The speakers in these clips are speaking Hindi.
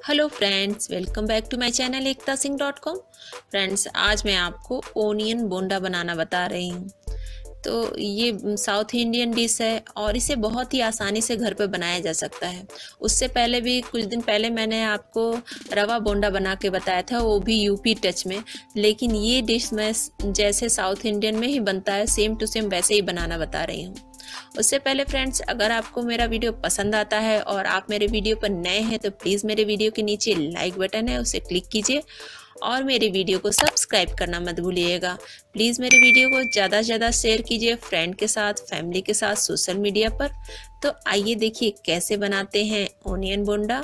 Hello friends, welcome back to my channel ektaSingh.com। Friends, आज मैं आपको ओनियन बोंडा बनाना बता रही हूँ। तो ये साउथ इंडियन डिश है और इसे बहुत ही आसानी से घर पे बनाया जा सकता है। उससे पहले भी कुछ दिन पहले मैंने आपको रवा बोंडा बना के बताया था, वो भी यूपी टच में। लेकिन ये डिश मैं जैसे साउथ इंडियन में ही बनता है सेम टू सेम वैसे ही बनाना बता रही हूँ। उससे पहले फ्रेंड्स, अगर आपको मेरा वीडियो पसंद आता है और आप मेरे वीडियो पर नए हैं तो प्लीज़ मेरे वीडियो के नीचे लाइक बटन है, उसे क्लिक कीजिए और मेरे वीडियो को सब्सक्राइब करना मत भूलिएगा। प्लीज़ मेरे वीडियो को ज़्यादा से ज़्यादा शेयर कीजिए फ्रेंड के साथ, फैमिली के साथ, सोशल मीडिया पर। तो आइए देखिए कैसे बनाते हैं ओनियन बोंडा।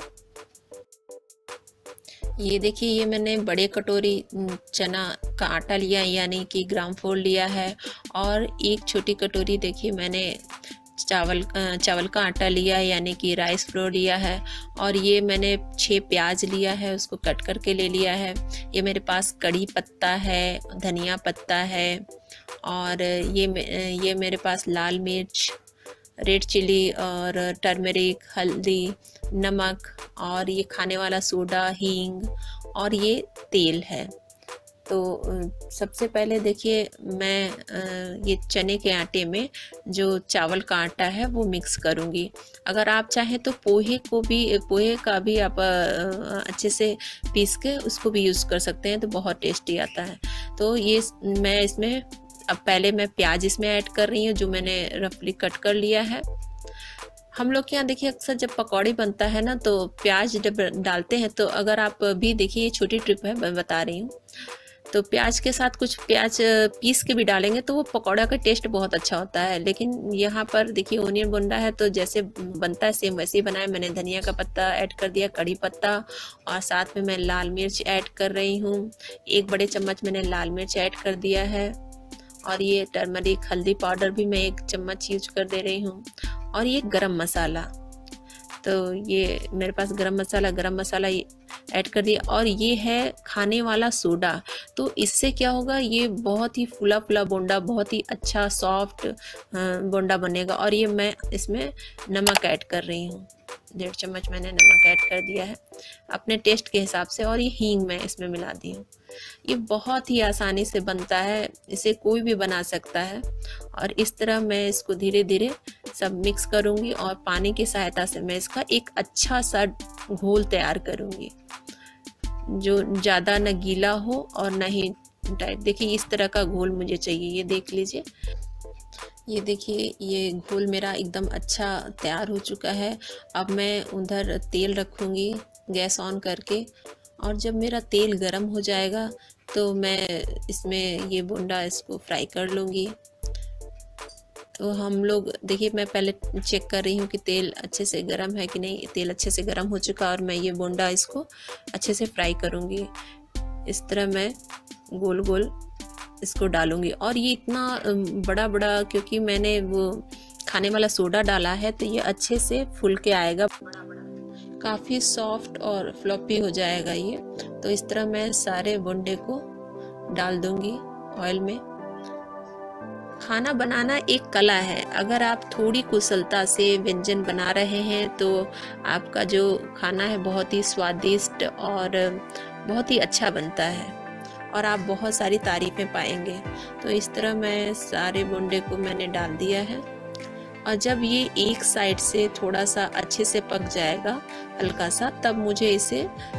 ये देखिए, ये मैंने बड़े कटोरी चना का आटा लिया यानी कि ग्राम फ्लोर लिया है और एक छोटी कटोरी देखिए मैंने चावल का आटा लिया है यानी कि राइस फ्लोर लिया है। और ये मैंने 6 प्याज लिया है, उसको कट करके ले लिया है। ये मेरे पास कड़ी पत्ता है, धनिया पत्ता है और ये मेरे पास लाल मिर्च, रेड चिली और टर्मरिक, हल्दी, नमक और ये खाने वाला सोडा, हींग और ये तेल है। तो सबसे पहले देखिए मैं ये चने के आटे में जो चावल का आटा है वो मिक्स करूँगी। अगर आप चाहें तो पोहे का भी आप अच्छे से पीस के उसको भी यूज़ कर सकते हैं, तो बहुत टेस्टी आता है। तो ये मैं इसमें अब पहले मैं प्याज इसमें ऐड कर रही हूँ जो मैंने रफली कट कर लिया है। हम लोग के यहाँ देखिए अक्सर जब पकौड़ी बनता है ना तो प्याज जब डालते हैं, तो अगर आप भी देखिए ये छोटी ट्रिप है मैं बता रही हूँ, तो प्याज के साथ कुछ प्याज पीस के भी डालेंगे तो वो पकौड़ा का टेस्ट बहुत अच्छा होता है। लेकिन यहाँ पर देखिए ओनियन बोंडा है तो जैसे बनता है सेम वैसे ही बनाया। मैंने धनिया का पत्ता ऐड कर दिया, कड़ी पत्ता और साथ में मैं लाल मिर्च ऐड कर रही हूँ। 1 बड़े चम्मच मैंने लाल मिर्च ऐड कर दिया है और ये टर्मरिक हल्दी पाउडर भी मैं 1 चम्मच यूज कर दे रही हूँ। और ये गरम मसाला, तो ये मेरे पास गरम मसाला ऐड कर दिया। और ये है खाने वाला सोडा, तो इससे क्या होगा, ये बहुत ही फुला फुला बोंडा, बहुत ही अच्छा सॉफ्ट बोंडा बनेगा। और ये मैं इसमें नमक ऐड कर रही हूँ, 1.5 चम्मच मैंने नमक ऐड कर दिया है अपने टेस्ट के हिसाब से। और ये हींग मैं इसमें मिला दी हूँ। ये बहुत ही आसानी से बनता है, इसे कोई भी बना सकता है। और इस तरह मैं इसको धीरे धीरे सब मिक्स करूँगी और पानी की सहायता से मैं इसका एक अच्छा सा घोल तैयार करूँगी जो ज़्यादा न गीला हो और न ही टाइट। देखिए इस तरह का घोल मुझे चाहिए, ये देख लीजिए। ये देखिए ये घोल मेरा एकदम अच्छा तैयार हो चुका है। अब मैं उधर तेल रखूँगी गैस ऑन करके, और जब मेरा तेल गरम हो जाएगा तो मैं इसमें ये बोंडा इसको फ्राई कर लूँगी। तो हम लोग देखिए मैं पहले चेक कर रही हूँ कि तेल अच्छे से गरम है कि नहीं। तेल अच्छे से गरम हो चुका और मैं ये बोंडा इसको अच्छे से फ्राई करूँगी। इस तरह मैं गोल गोल इसको डालूँगी। और ये इतना बड़ा बड़ा क्योंकि मैंने वो खाने वाला सोडा डाला है तो ये अच्छे से फूल के आएगा, काफ़ी सॉफ्ट और फ्लॉपी हो जाएगा ये। तो इस तरह मैं सारे बोंडे को डाल दूँगी ऑयल में। खाना बनाना एक कला है। अगर आप थोड़ी कुशलता से व्यंजन बना रहे हैं तो आपका जो खाना है बहुत ही स्वादिष्ट और बहुत ही अच्छा बनता है और आप बहुत सारी तारीफ़ें पाएंगे। तो इस तरह मैं सारे बोंडे को मैंने डाल दिया है। और जब ये एक साइड से थोड़ा सा अच्छे से पक जाएगा हल्का सा, तब मुझे इसे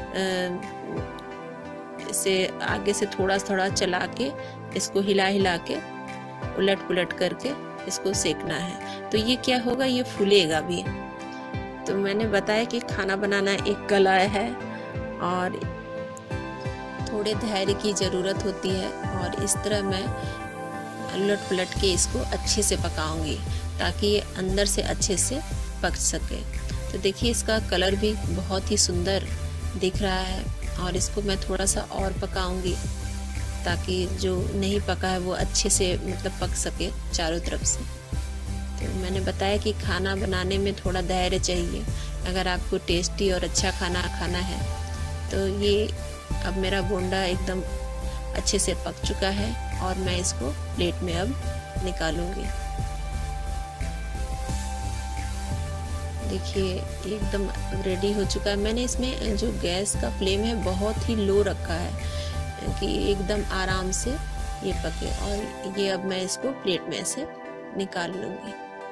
आगे से थोड़ा थोड़ा चला के इसको हिला हिला के उलट पुलट करके इसको सेकना है। तो ये क्या होगा, ये फूलेगा भी। तो मैंने बताया कि खाना बनाना एक कला है और थोड़े धैर्य की ज़रूरत होती है। और इस तरह मैं उलट पुलट के इसको अच्छे से पकाऊंगी ताकि ये अंदर से अच्छे से पक सके। तो देखिए इसका कलर भी बहुत ही सुंदर दिख रहा है और इसको मैं थोड़ा सा और पकाऊंगी ताकि जो नहीं पका है वो अच्छे से मतलब पक सके चारों तरफ से। तो मैंने बताया कि खाना बनाने में थोड़ा धैर्य चाहिए अगर आपको टेस्टी और अच्छा खाना खाना है। तो ये अब मेरा बोंडा एकदम अच्छे से पक चुका है और मैं इसको प्लेट में अब निकालूंगी। देखिए एकदम रेडी हो चुका है। मैंने इसमें जो गैस का फ्लेम है बहुत ही लो रखा है कि एकदम आराम से ये पके। और ये अब मैं इसको प्लेट में से निकाल लूँगी।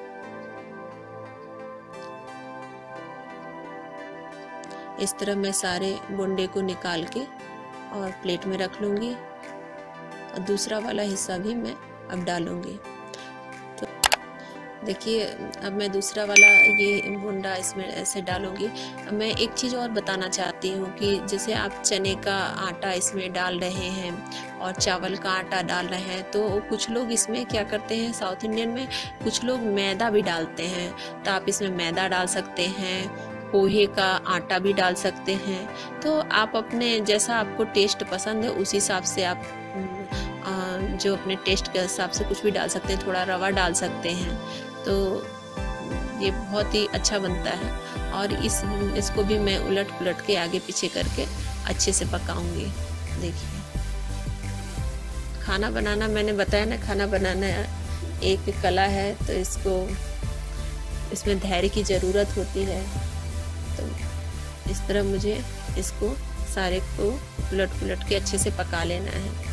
इस तरह मैं सारे बोंडे को निकाल के और प्लेट में रख लूँगी और दूसरा वाला हिस्सा भी मैं अब डालूँगी। तो देखिए अब मैं दूसरा वाला ये बोंडा इसमें ऐसे डालूँगी। मैं एक चीज़ और बताना चाहती हूँ कि जैसे आप चने का आटा इसमें डाल रहे हैं और चावल का आटा डाल रहे हैं, तो कुछ लोग इसमें क्या करते हैं, साउथ इंडियन में कुछ लोग मैदा भी डालते हैं। तो आप इसमें मैदा डाल सकते हैं, पोहे का आटा भी डाल सकते हैं। तो आप अपने जैसा आपको टेस्ट पसंद है उस हिसाब से आप जो अपने टेस्ट के हिसाब से कुछ भी डाल सकते हैं। थोड़ा रवा डाल सकते हैं, तो ये बहुत ही अच्छा बनता है। और इसको भी मैं उलट पुलट के आगे पीछे करके अच्छे से पकाऊंगी। देखिए खाना बनाना, मैंने बताया ना, खाना बनाना एक कला है, तो इसमें धैर्य की ज़रूरत होती है। तो इस तरह मुझे इसको सारे को उलट पुलट के अच्छे से पका लेना है।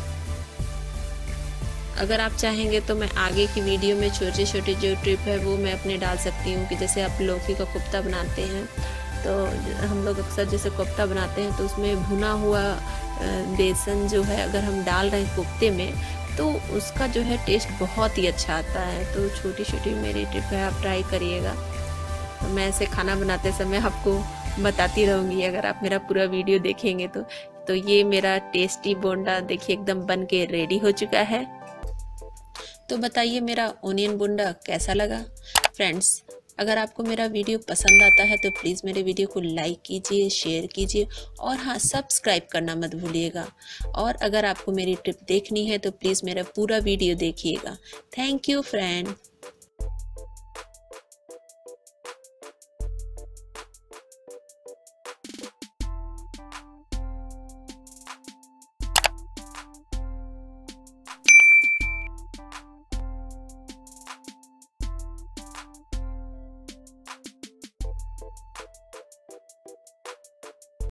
अगर आप चाहेंगे तो मैं आगे की वीडियो में छोटे छोटे जो टिप है वो मैं अपने डाल सकती हूँ कि जैसे आप लौकी का कोफ्ता बनाते हैं, तो हम लोग अक्सर जैसे कोफ्ता बनाते हैं तो उसमें भुना हुआ बेसन जो है अगर हम डाल रहे हैं कोफ्ते में, तो उसका जो है टेस्ट बहुत ही अच्छा आता है। तो छोटी छोटी मेरी टिप है, आप ट्राई करिएगा। तो मैं ऐसे खाना बनाते समय आपको बताती रहूँगी अगर आप मेरा पूरा वीडियो देखेंगे तो ये मेरा टेस्टी बोंडा देखिए एकदम बन के रेडी हो चुका है। तो बताइए मेरा ओनियन बोंडा कैसा लगा फ्रेंड्स। अगर आपको मेरा वीडियो पसंद आता है तो प्लीज़ मेरे वीडियो को लाइक कीजिए, शेयर कीजिए और हाँ, सब्सक्राइब करना मत भूलिएगा। और अगर आपको मेरी ट्रिप देखनी है तो प्लीज़ मेरा पूरा वीडियो देखिएगा। Thank you friend.